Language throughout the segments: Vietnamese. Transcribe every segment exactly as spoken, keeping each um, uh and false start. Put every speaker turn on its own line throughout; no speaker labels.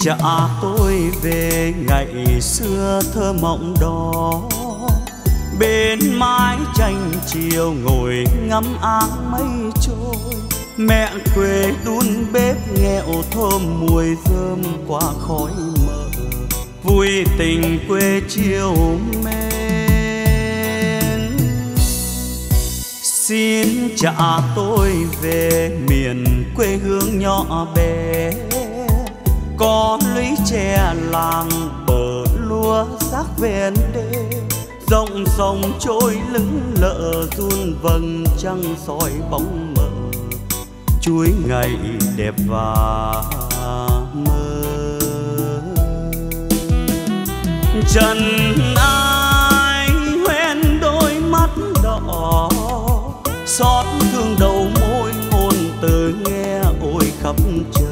trả tôi về ngày xưa thơ mộng đó, bên mái tranh chiều ngồi ngắm áng mây trôi. Mẹ quê đun bếp nghẹo thơm mùi thơm qua khói mờ, vui tình quê chiều mến. Xin trả tôi về miền quê hương nhỏ bé, có lũy tre làng bờ lúa xác ven đê, dòng sông trôi lững lờ run vầng trăng soi bóng mờ, chuối ngày đẹp và mơ. Trần ai hoen đôi mắt đỏ, xót thương đầu môi ngôn từ nghe ôi khắp trời.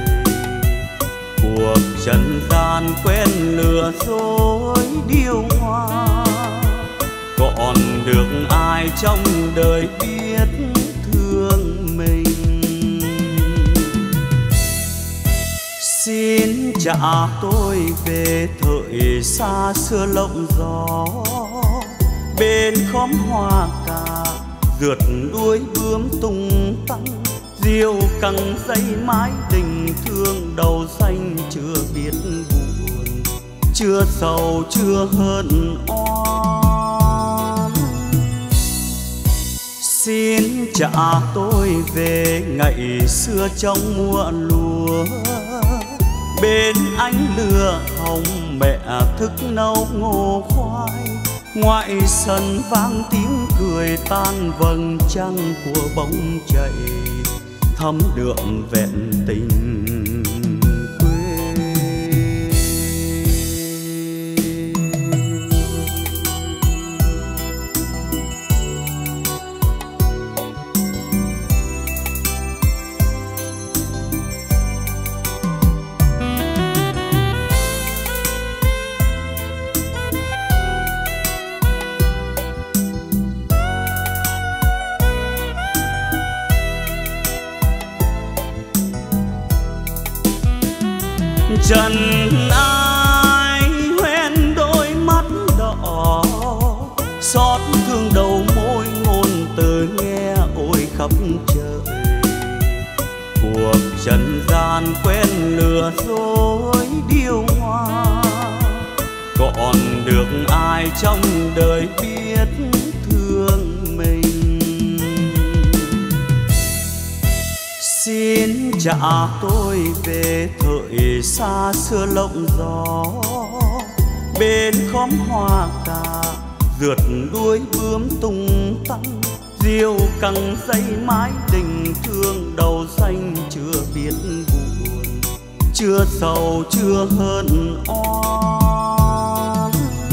Cuộc trần gian quen lừa dối điêu hoa, còn được ai trong đời biết thương mình. Xin trả tôi về thời xa xưa lộng gió, bên khóm hoa cà rượt đuôi bướm tung tăng, diều căng dây mái tình thương đầu xanh chưa biết buồn, chưa sầu chưa hờn oan. Xin trả tôi về ngày xưa trong mùa lúa, bên ánh lửa hồng mẹ thức nấu ngô khoai, ngoại sân vang tiếng cười tan vầng trăng của bóng chạy, thấm đượm vẹn tình quê. Trần ai hoen đôi mắt đỏ, xót thương đầu môi ngôn từ nghe ôi khắp trời. Cuộc trần gian quen lừa dối điêu hoa, còn được ai trong đời biết thương mình. Xin trả tôi về thời xa xưa lộng gió, bên khóm hoa cà rượt đuôi bướm tung tăng, diều căng dây mái tình thương đầu xanh chưa biết buồn, chưa sầu chưa hờn oan.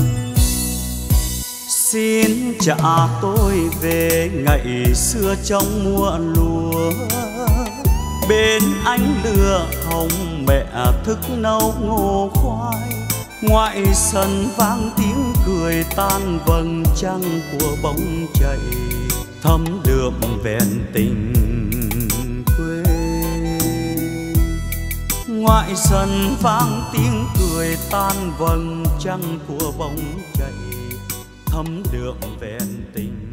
Xin trả tôi về ngày xưa trong mùa lúa, bên ánh lửa hồng mẹ thức nấu ngô khoai, ngoại sân vang tiếng cười tan vầng trăng của bóng chạy, thấm đượm vẹn tình quê. Ngoại sân vang tiếng cười tan vầng trăng của bóng chạy, thấm đượm vẹn tình